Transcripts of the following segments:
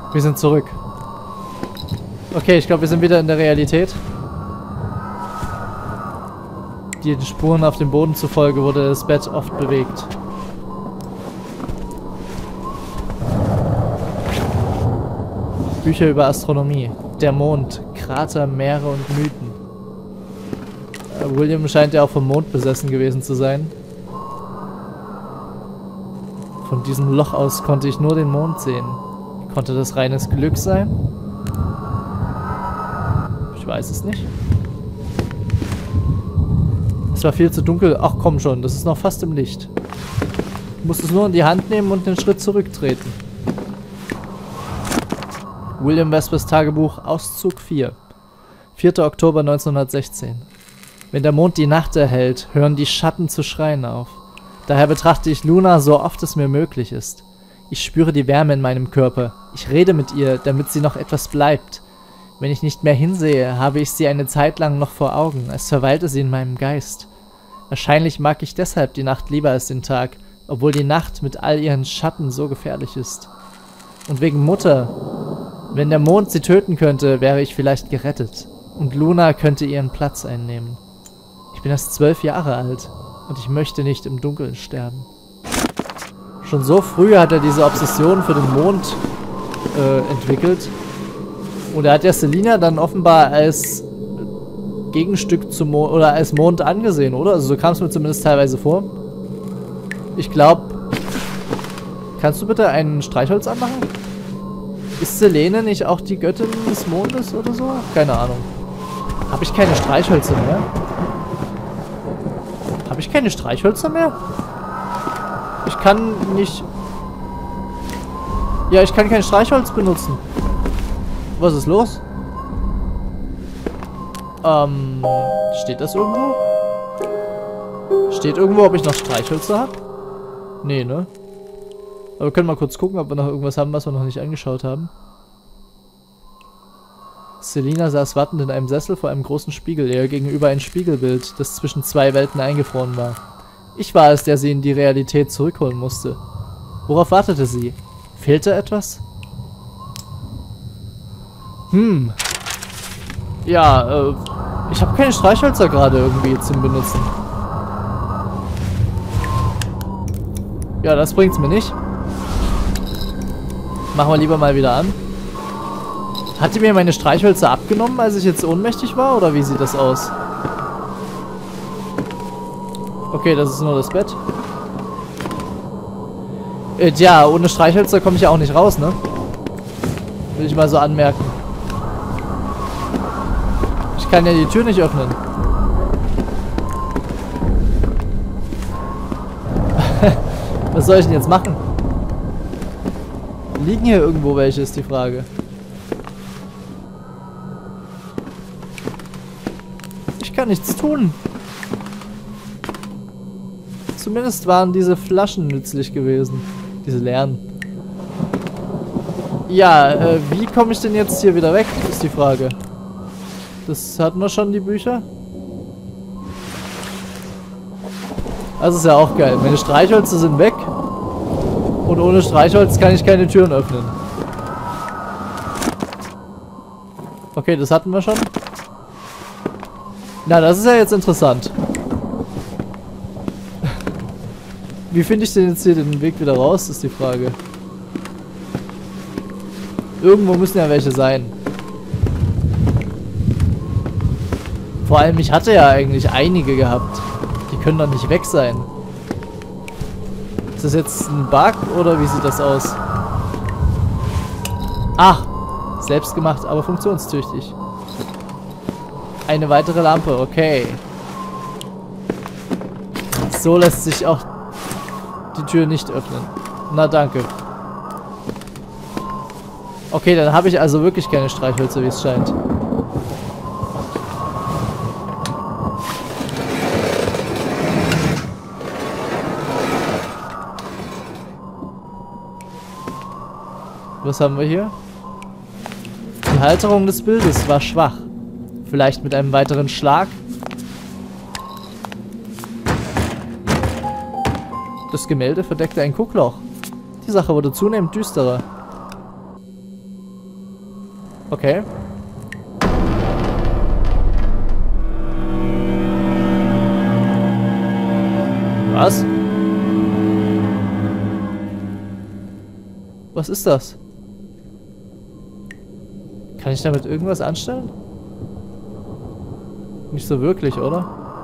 Wir sind zurück. Okay, ich glaube, wir sind wieder in der Realität. Den Spuren auf dem Boden zufolge wurde das Bett oft bewegt. Bücher über Astronomie. Der Mond, Krater, Meere und Mythen. William scheint ja auch vom Mond besessen gewesen zu sein. Von diesem Loch aus konnte ich nur den Mond sehen. Konnte das reines Glück sein? Ich weiß es nicht. Es war viel zu dunkel. Ach komm schon, das ist noch fast im Licht. Ich muss es nur in die Hand nehmen und den Schritt zurücktreten. William Vespers Tagebuch, Auszug 4. 4. Oktober 1916. Wenn der Mond die Nacht erhellt, hören die Schatten zu schreien auf. Daher betrachte ich Luna so oft es mir möglich ist. Ich spüre die Wärme in meinem Körper. Ich rede mit ihr, damit sie noch etwas bleibt. Wenn ich nicht mehr hinsehe, habe ich sie eine Zeit lang noch vor Augen, als verweilte sie in meinem Geist. Wahrscheinlich mag ich deshalb die Nacht lieber als den Tag, obwohl die Nacht mit all ihren Schatten so gefährlich ist. Und wegen Mutter. Wenn der Mond sie töten könnte, wäre ich vielleicht gerettet. Und Luna könnte ihren Platz einnehmen. Ich bin erst 12 Jahre alt und ich möchte nicht im Dunkeln sterben. Schon so früh hat er diese Obsession für den Mond entwickelt. Und er hat ja Selina dann offenbar als Gegenstück zum Mond oder als Mond angesehen, oder? Also so kam es mir zumindest teilweise vor. Ich glaube... Kannst du bitte ein Streichholz anmachen? Ist Selene nicht auch die Göttin des Mondes oder so? Keine Ahnung. Habe ich keine Streichhölzer mehr? Habe ich keine Streichhölzer mehr? Ich kann nicht... Ja, ich kann kein Streichholz benutzen. Was ist los? Steht das irgendwo? Steht irgendwo, ob ich noch Streichhölzer habe? Nee, ne? Aber wir können mal kurz gucken, ob wir noch irgendwas haben, was wir noch nicht angeschaut haben. Selina saß wartend in einem Sessel vor einem großen Spiegel, ihr gegenüber ein Spiegelbild, das zwischen zwei Welten eingefroren war. Ich war es, der sie in die Realität zurückholen musste. Worauf wartete sie? Fehlte etwas? Ja, ich habe keine Streichhölzer gerade irgendwie zum Benutzen. Ja, das bringt's mir nicht. Machen wir lieber mal wieder an. Hat die mir meine Streichhölzer abgenommen, als ich jetzt ohnmächtig war? Oder wie sieht das aus? Okay, das ist nur das Bett. Tja, ohne Streichhölzer komme ich ja auch nicht raus, ne? Will ich mal so anmerken. Ich kann ja die Tür nicht öffnen. Was soll ich denn jetzt machen? Liegen hier irgendwo welche, ist die Frage. Ich kann nichts tun. Zumindest waren diese Flaschen nützlich gewesen. Diese leeren. Ja, wie komme ich denn jetzt hier wieder weg, ist die Frage. Das hatten wir schon, die Bücher. Das ist ja auch geil. Meine Streichhölzer sind weg. Und ohne Streichholz kann ich keine Türen öffnen. Okay, das hatten wir schon. Na, das ist ja jetzt interessant. Wie finde ich denn jetzt hier den Weg wieder raus, ist die Frage. Irgendwo müssen ja welche sein. Vor allem, ich hatte ja eigentlich einige gehabt. Die können doch nicht weg sein. Ist das jetzt ein Bug oder wie sieht das aus? Ach, selbstgemacht, aber funktionstüchtig. Eine weitere Lampe, okay. So lässt sich auch die Tür nicht öffnen. Na danke. Okay, dann habe ich also wirklich keine Streichhölzer, wie es scheint. Was haben wir hier? Die Halterung des Bildes war schwach. Vielleicht mit einem weiteren Schlag? Das Gemälde verdeckte ein Guckloch. Die Sache wurde zunehmend düsterer. Okay. Was? Was ist das? Kann ich damit irgendwas anstellen? Nicht so wirklich, oder?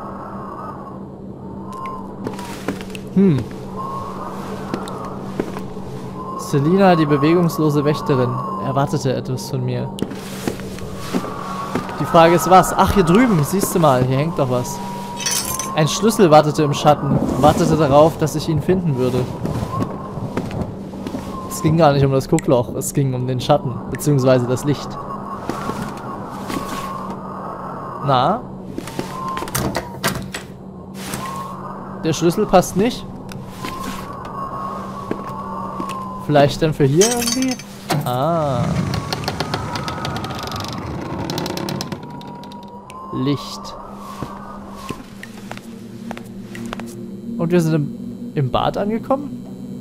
Selina, die bewegungslose Wächterin, erwartete etwas von mir. Die Frage ist was? Ach, hier drüben, siehst du mal, hier hängt doch was. Ein Schlüssel wartete im Schatten, wartete darauf, dass ich ihn finden würde. Es ging gar nicht um das Guckloch, es ging um den Schatten, beziehungsweise das Licht. Na? Der Schlüssel passt nicht? Vielleicht dann für hier irgendwie? Ah. Licht. Und wir sind im Bad angekommen?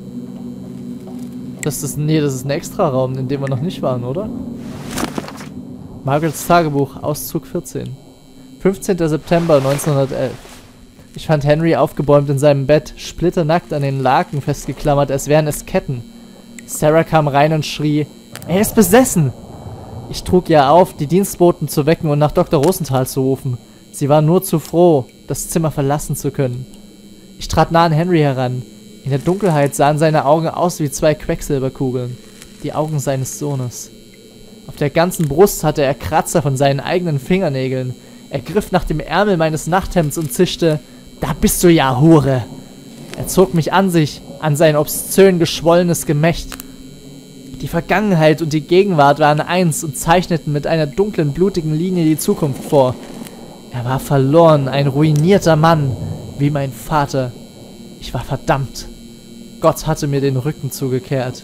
Das ist ein Extra-Raum, in dem wir noch nicht waren, oder? Margarets Tagebuch, Auszug 14. 15. September 1911. Ich fand Henry aufgebäumt in seinem Bett, splitternackt an den Laken festgeklammert, als wären es Ketten. Sarah kam rein und schrie, er ist besessen! Ich trug ihr auf, die Dienstboten zu wecken und nach Dr. Rosenthal zu rufen. Sie war nur zu froh, das Zimmer verlassen zu können. Ich trat nah an Henry heran. In der Dunkelheit sahen seine Augen aus wie zwei Quecksilberkugeln. Die Augen seines Sohnes. Auf der ganzen Brust hatte er Kratzer von seinen eigenen Fingernägeln. Er griff nach dem Ärmel meines Nachthemds und zischte, da bist du ja, Hure! Er zog mich an sich, an sein obszön geschwollenes Gemächt. Die Vergangenheit und die Gegenwart waren eins und zeichneten mit einer dunklen, blutigen Linie die Zukunft vor. Er war verloren, ein ruinierter Mann, wie mein Vater. Ich war verdammt. Gott hatte mir den Rücken zugekehrt.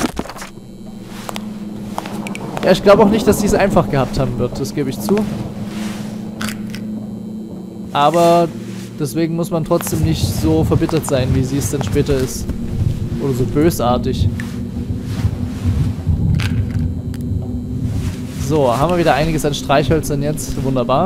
Ja, ich glaube auch nicht, dass sie es einfach gehabt haben wird, das gebe ich zu. Aber deswegen muss man trotzdem nicht so verbittert sein, wie sie es dann später ist. Oder so bösartig. So, haben wir wieder einiges an Streichhölzern jetzt. Wunderbar.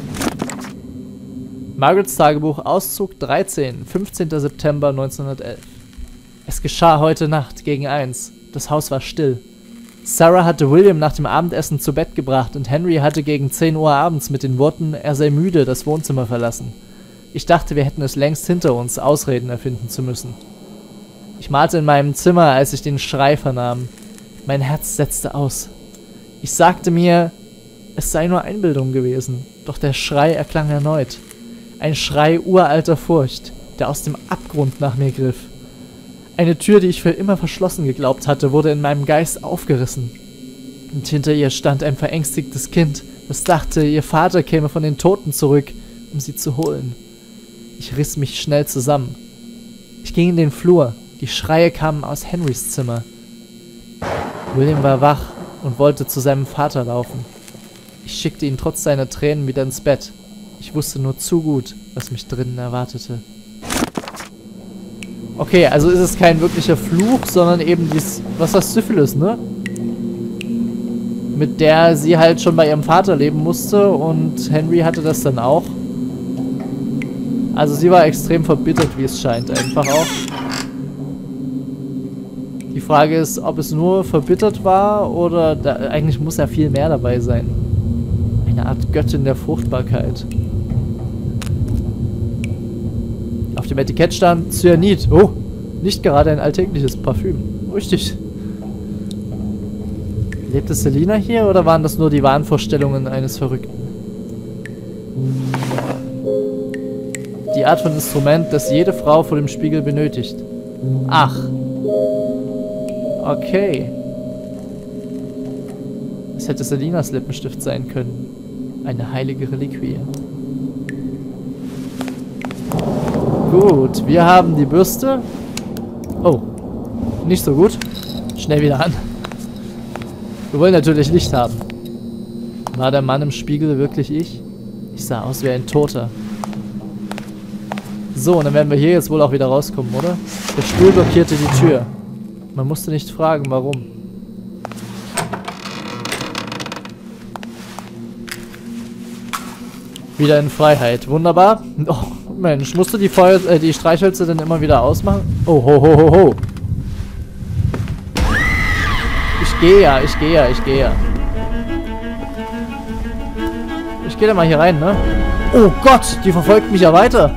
Margarets Tagebuch, Auszug 13, 15. September 1911. Es geschah heute Nacht gegen 1. Das Haus war still. Sarah hatte William nach dem Abendessen zu Bett gebracht und Henry hatte gegen 10 Uhr abends mit den Worten, er sei müde, das Wohnzimmer verlassen. Ich dachte, wir hätten es längst hinter uns, Ausreden erfinden zu müssen. Ich malte in meinem Zimmer, als ich den Schrei vernahm. Mein Herz setzte aus. Ich sagte mir, es sei nur Einbildung gewesen, doch der Schrei erklang erneut. Ein Schrei uralter Furcht, der aus dem Abgrund nach mir griff. Eine Tür, die ich für immer verschlossen geglaubt hatte, wurde in meinem Geist aufgerissen. Und hinter ihr stand ein verängstigtes Kind, das dachte, ihr Vater käme von den Toten zurück, um sie zu holen. Ich riss mich schnell zusammen. Ich ging in den Flur. Die Schreie kamen aus Henrys Zimmer. William war wach und wollte zu seinem Vater laufen. Ich schickte ihn trotz seiner Tränen wieder ins Bett. Ich wusste nur zu gut, was mich drinnen erwartete. Okay, also ist es kein wirklicher Fluch, sondern eben dies, was das Syphilis, ne? Mit der sie halt schon bei ihrem Vater leben musste und Henry hatte das dann auch. Also sie war extrem verbittert, wie es scheint, einfach auch. Die Frage ist, ob es nur verbittert war oder eigentlich muss ja viel mehr dabei sein. Eine Art Göttin der Fruchtbarkeit. Auf dem Etikett stand Cyanid. Oh, nicht gerade ein alltägliches Parfüm. Richtig. Lebte Selina hier oder waren das nur die Wahnvorstellungen eines Verrückten? Die Art von Instrument, das jede Frau vor dem Spiegel benötigt. Ach. Okay. Es hätte Selinas Lippenstift sein können. Eine heilige Reliquie. Gut, wir haben die Bürste. Oh, nicht so gut. Schnell wieder an. Wir wollen natürlich Licht haben. War der Mann im Spiegel wirklich ich? Ich sah aus wie ein Toter. So, und dann werden wir hier jetzt wohl auch wieder rauskommen, oder? Der Stuhl blockierte die Tür. Man musste nicht fragen, warum. Wieder in Freiheit. Wunderbar. Oh, Mensch, musst du die Streichhölzer denn immer wieder ausmachen? Oh, ho, ho, ho, ho. Ich gehe ja. Ich gehe da mal hier rein, ne? Oh Gott, die verfolgt mich ja weiter.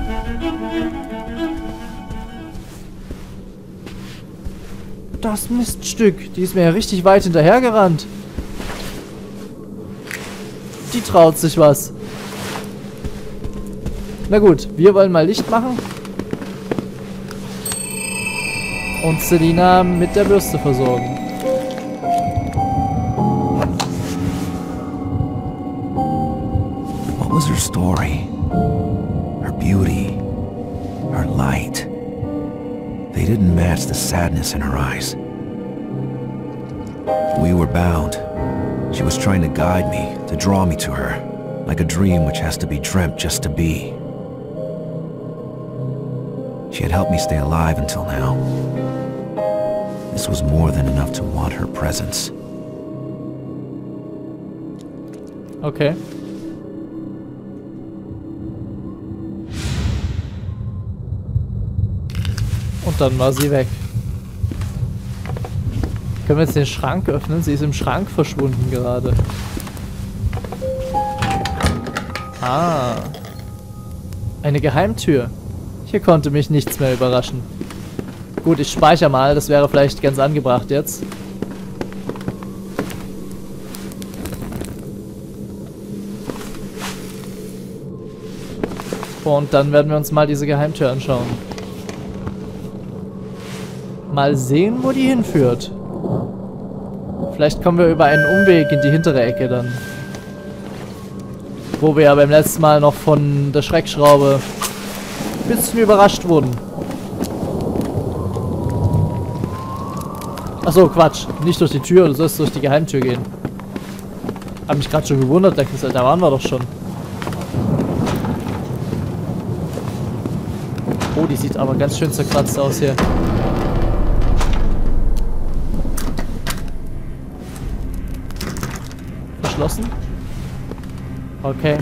Das Miststück. Die ist mir ja richtig weit hinterhergerannt. Die traut sich was. Na gut, wir wollen mal Licht machen. Und Selina mit der Bürste versorgen. What was her story? Her beauty? Her light? They didn't match the sadness in her eyes. We were bound. She was trying to guide me, to draw me to her, like a dream which has to be dreamt just to be. She had helped me stay alive until now. This was more than enough to want her presence. Okay. Und dann war sie weg. Können wir jetzt den Schrank öffnen? Sie ist im Schrank verschwunden gerade. Ah. Eine Geheimtür. Hier konnte mich nichts mehr überraschen. Gut, ich speichere mal. Das wäre vielleicht ganz angebracht jetzt. Und dann werden wir uns mal diese Geheimtür anschauen. Mal sehen, wo die hinführt. Vielleicht kommen wir über einen Umweg in die hintere Ecke dann. Wo wir ja beim letzten Mal noch von der Schreckschraube ein bisschen überrascht wurden. Achso, Quatsch. Nicht durch die Tür, du sollst durch die Geheimtür gehen. Hab mich gerade schon gewundert, da waren wir doch schon. Oh, die sieht aber ganz schön zerkratzt aus hier. Verschlossen? Okay.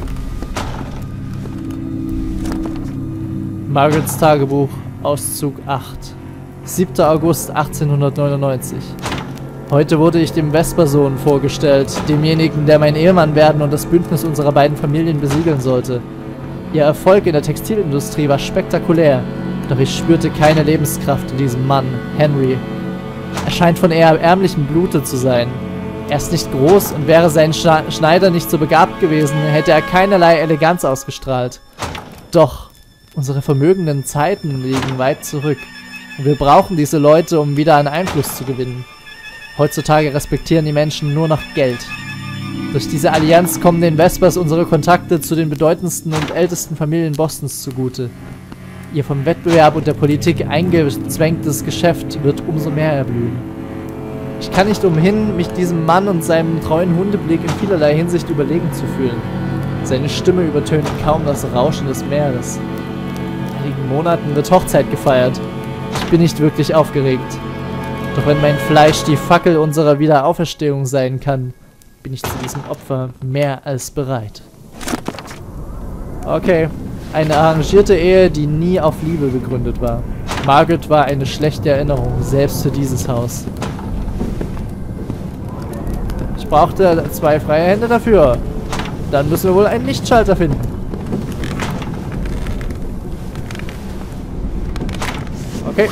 Margarets Tagebuch, Auszug 8. 7. August 1899. Heute wurde ich dem Vespersohn vorgestellt, demjenigen, der mein Ehemann werden und das Bündnis unserer beiden Familien besiegeln sollte. Ihr Erfolg in der Textilindustrie war spektakulär, doch ich spürte keine Lebenskraft in diesem Mann, Henry. Er scheint von eher ärmlichem Blute zu sein. Er ist nicht groß und wäre sein Schneider nicht so begabt gewesen, hätte er keinerlei Eleganz ausgestrahlt. Doch unsere vermögenden Zeiten liegen weit zurück und wir brauchen diese Leute, um wieder an Einfluss zu gewinnen. Heutzutage respektieren die Menschen nur noch Geld. Durch diese Allianz kommen den Vespers unsere Kontakte zu den bedeutendsten und ältesten Familien Bostons zugute. Ihr vom Wettbewerb und der Politik eingezwängtes Geschäft wird umso mehr erblühen. Ich kann nicht umhin, mich diesem Mann und seinem treuen Hundeblick in vielerlei Hinsicht überlegen zu fühlen. Seine Stimme übertönt kaum das Rauschen des Meeres. In einigen Monaten wird Hochzeit gefeiert. Ich bin nicht wirklich aufgeregt. Doch wenn mein Fleisch die Fackel unserer Wiederauferstehung sein kann, bin ich zu diesem Opfer mehr als bereit. Okay. Eine arrangierte Ehe, die nie auf Liebe begründet war. Margaret war eine schlechte Erinnerung, selbst für dieses Haus. Ich brauchte 2 freie Hände dafür. Dann müssen wir wohl einen Lichtschalter finden. Okay.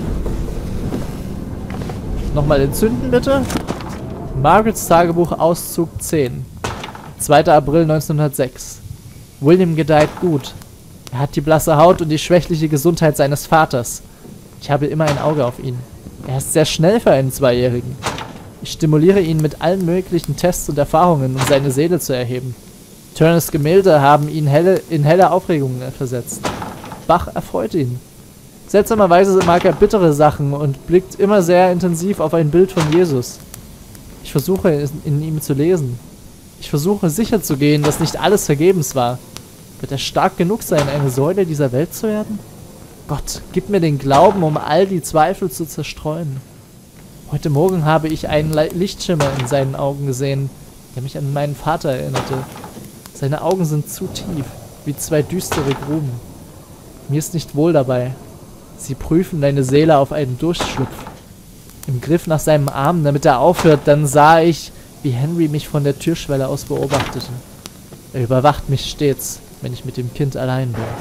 Nochmal entzünden, bitte. Margarets Tagebuch, Auszug 10. 2. April 1906. William gedeiht gut. Er hat die blasse Haut und die schwächliche Gesundheit seines Vaters. Ich habe immer ein Auge auf ihn. Er ist sehr schnell für einen 2-Jährigen. Ich stimuliere ihn mit allen möglichen Tests und Erfahrungen, um seine Seele zu erheben. Turners Gemälde haben ihn in helle Aufregungen versetzt. Bach erfreut ihn. Seltsamerweise mag er bittere Sachen und blickt immer sehr intensiv auf ein Bild von Jesus. Ich versuche in ihm zu lesen. Ich versuche sicherzugehen, dass nicht alles vergebens war. Wird er stark genug sein, eine Säule dieser Welt zu werden? Gott, gib mir den Glauben, um all die Zweifel zu zerstreuen. Heute Morgen habe ich einen Lichtschimmer in seinen Augen gesehen, der mich an meinen Vater erinnerte. Seine Augen sind zu tief, wie zwei düstere Gruben. Mir ist nicht wohl dabei. Sie prüfen deine Seele auf einen Durchschlupf. Im Griff nach seinem Arm, damit er aufhört, dann sah ich, wie Henry mich von der Türschwelle aus beobachtete. Er überwacht mich stets, wenn ich mit dem Kind allein bin.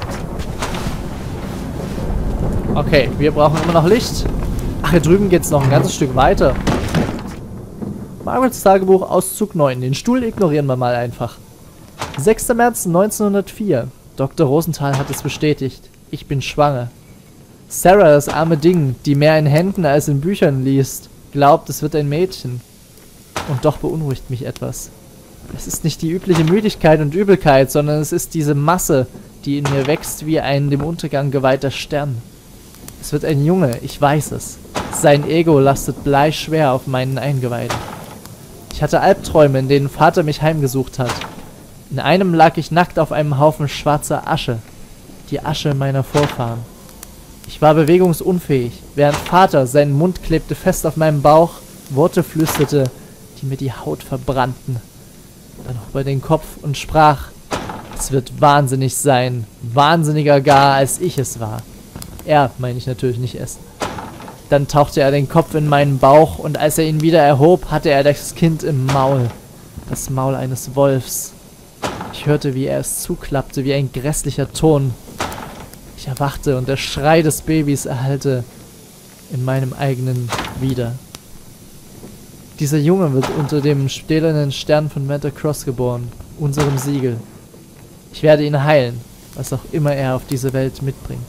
Okay, wir brauchen immer noch Licht. Ach, hier drüben geht's noch ein ganzes Stück weiter. Margarets Tagebuch, Auszug 9. Den Stuhl ignorieren wir mal einfach. 6. März 1904. Dr. Rosenthal hat es bestätigt. Ich bin schwanger. Sarah, das arme Ding, die mehr in Händen als in Büchern liest, glaubt, es wird ein Mädchen. Und doch beunruhigt mich etwas. Es ist nicht die übliche Müdigkeit und Übelkeit, sondern es ist diese Masse, die in mir wächst wie ein dem Untergang geweihter Stern. Es wird ein Junge, ich weiß es. Sein Ego lastet bleischwer auf meinen Eingeweiden. Ich hatte Albträume, in denen Vater mich heimgesucht hat. In einem lag ich nackt auf einem Haufen schwarzer Asche. Die Asche meiner Vorfahren. Ich war bewegungsunfähig, während Vater, sein Mund klebte fest auf meinem Bauch, Worte flüsterte, die mir die Haut verbrannten. Dann hob er den Kopf und sprach, es wird wahnsinnig sein, wahnsinniger gar, als ich es war. Er, meine ich natürlich nicht es. Dann tauchte er den Kopf in meinen Bauch und als er ihn wieder erhob, hatte er das Kind im Maul. Das Maul eines Wolfs. Ich hörte, wie er es zuklappte, wie ein grässlicher Ton. Ich erwachte und der Schrei des Babys erhallte in meinem eigenen wieder. Dieser Junge wird unter dem stählernen Stern von Manta Cross geboren, unserem Siegel. Ich werde ihn heilen, was auch immer er auf diese Welt mitbringt.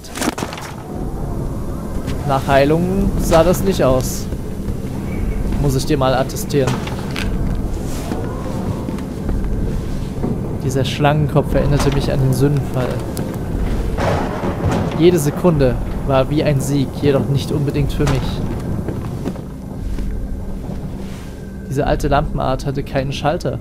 Nach Heilung sah das nicht aus. Muss ich dir mal attestieren. Dieser Schlangenkopf erinnerte mich an den Sündenfall. Jede Sekunde war wie ein Sieg, jedoch nicht unbedingt für mich. Diese alte Lampenart hatte keinen Schalter.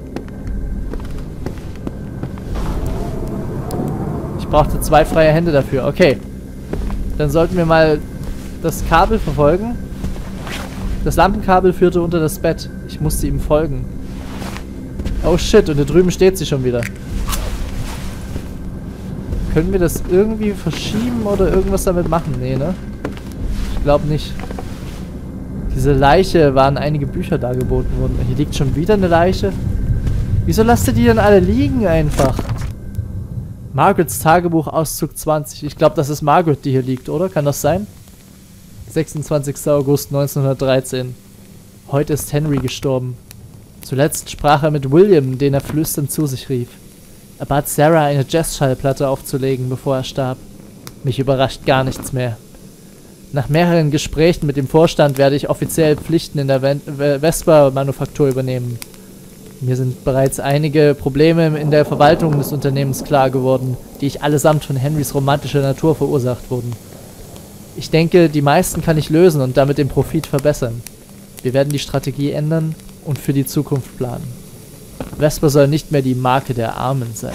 Ich brauchte 2 freie Hände dafür. Okay. Dann sollten wir mal das Kabel verfolgen. Das Lampenkabel führte unter das Bett. Ich musste ihm folgen. Oh shit, und da drüben steht sie schon wieder. Können wir das irgendwie verschieben oder irgendwas damit machen? Nee, ne? Ich glaube nicht. Diese Leiche waren einige Bücher dargeboten worden. Hier liegt schon wieder eine Leiche. Wieso lasst ihr die denn alle liegen einfach? Margarets Tagebuch, Auszug 20. Ich glaube, das ist Margaret, die hier liegt, oder? Kann das sein? 26. August 1913. Heute ist Henry gestorben. Zuletzt sprach er mit William, den er flüsternd zu sich rief. Er bat Sarah, eine Jazzschallplatte aufzulegen, bevor er starb. Mich überrascht gar nichts mehr. Nach mehreren Gesprächen mit dem Vorstand werde ich offiziell Pflichten in der Vespa-Manufaktur übernehmen. Mir sind bereits einige Probleme in der Verwaltung des Unternehmens klar geworden, die ich allesamt von Henrys romantischer Natur verursacht wurden. Ich denke, die meisten kann ich lösen und damit den Profit verbessern. Wir werden die Strategie ändern und für die Zukunft planen. Vespa soll nicht mehr die Marke der Armen sein.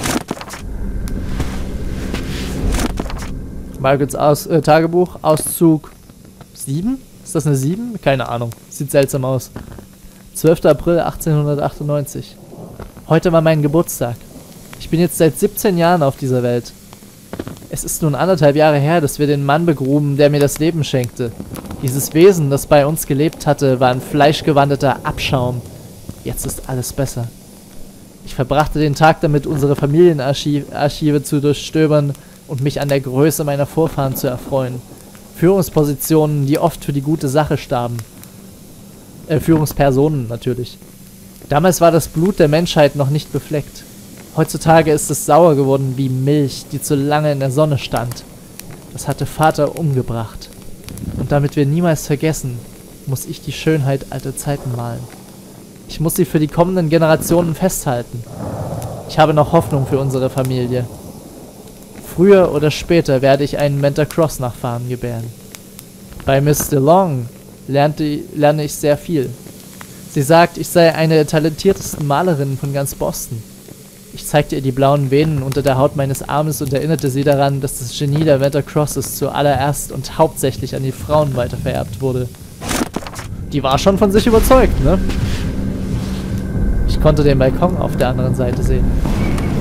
Margarets Tagebuch, Auszug 7? Ist das eine 7? Keine Ahnung. Sieht seltsam aus. 12. April 1898. Heute war mein Geburtstag. Ich bin jetzt seit 17 Jahren auf dieser Welt. Es ist nun 1,5 Jahre her, dass wir den Mann begruben, der mir das Leben schenkte. Dieses Wesen, das bei uns gelebt hatte, war ein fleischgewandeter Abschaum. Jetzt ist alles besser. Ich verbrachte den Tag damit, unsere Familienarchive zu durchstöbern und mich an der Größe meiner Vorfahren zu erfreuen. Führungspositionen, die oft für die gute Sache starben. Führungspersonen natürlich. Damals war das Blut der Menschheit noch nicht befleckt. Heutzutage ist es sauer geworden wie Milch, die zu lange in der Sonne stand. Das hatte Vater umgebracht. Und damit wir niemals vergessen, muss ich die Schönheit alter Zeiten malen. Ich muss sie für die kommenden Generationen festhalten. Ich habe noch Hoffnung für unsere Familie. Früher oder später werde ich einen Manta Cross Nachfahren gebären. Bei Miss DeLong lerne ich sehr viel. Sie sagt, ich sei eine der talentiertesten Malerinnen von ganz Boston. Ich zeigte ihr die blauen Venen unter der Haut meines Armes und erinnerte sie daran, dass das Genie der Manta Crosses zuallererst und hauptsächlich an die Frauen weitervererbt wurde. Die war schon von sich überzeugt, ne? Ich konnte den Balkon auf der anderen Seite sehen.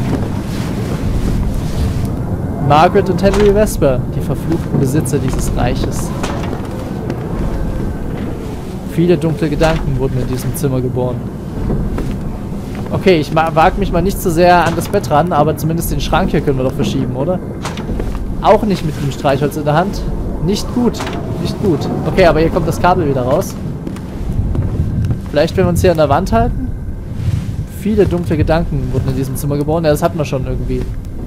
Margaret und Henry Vesper, die verfluchten Besitzer dieses Reiches. Viele dunkle Gedanken wurden in diesem Zimmer geboren. Okay, ich wage mich mal nicht so sehr an das Bett ran, aber zumindest den Schrank hier können wir doch verschieben, oder? Auch nicht mit dem Streichholz in der Hand. Nicht gut, nicht gut. Okay, aber hier kommt das Kabel wieder raus. Vielleicht, wenn wir uns hier an der Wand halten? Viele dunkle Gedanken wurden in diesem Zimmer geboren. Ja, das hatten wir schon irgendwie.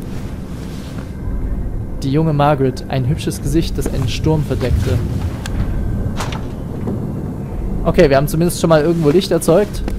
Die junge Margaret, ein hübsches Gesicht, das einen Sturm verdeckte. Okay, wir haben zumindest schon mal irgendwo Licht erzeugt.